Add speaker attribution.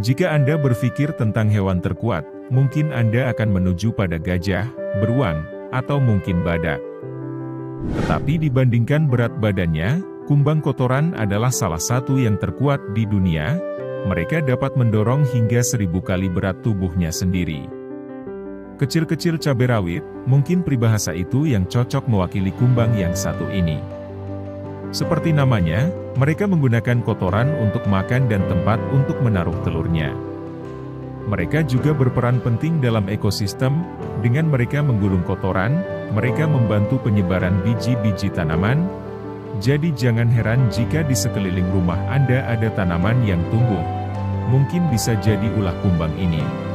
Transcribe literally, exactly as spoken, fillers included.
Speaker 1: Jika Anda berpikir tentang hewan terkuat, mungkin Anda akan menuju pada gajah, beruang, atau mungkin badak. Tetapi dibandingkan berat badannya, kumbang kotoran adalah salah satu yang terkuat di dunia. Mereka dapat mendorong hingga seribu kali berat tubuhnya sendiri. Kecil-kecil cabai rawit, mungkin peribahasa itu yang cocok mewakili kumbang yang satu ini. Seperti namanya, mereka menggunakan kotoran untuk makan dan tempat untuk menaruh telurnya. Mereka juga berperan penting dalam ekosistem. Dengan mereka menggulung kotoran, mereka membantu penyebaran biji-biji tanaman. Jadi jangan heran jika di sekeliling rumah Anda ada tanaman yang tumbuh. Mungkin bisa jadi ulah kumbang ini.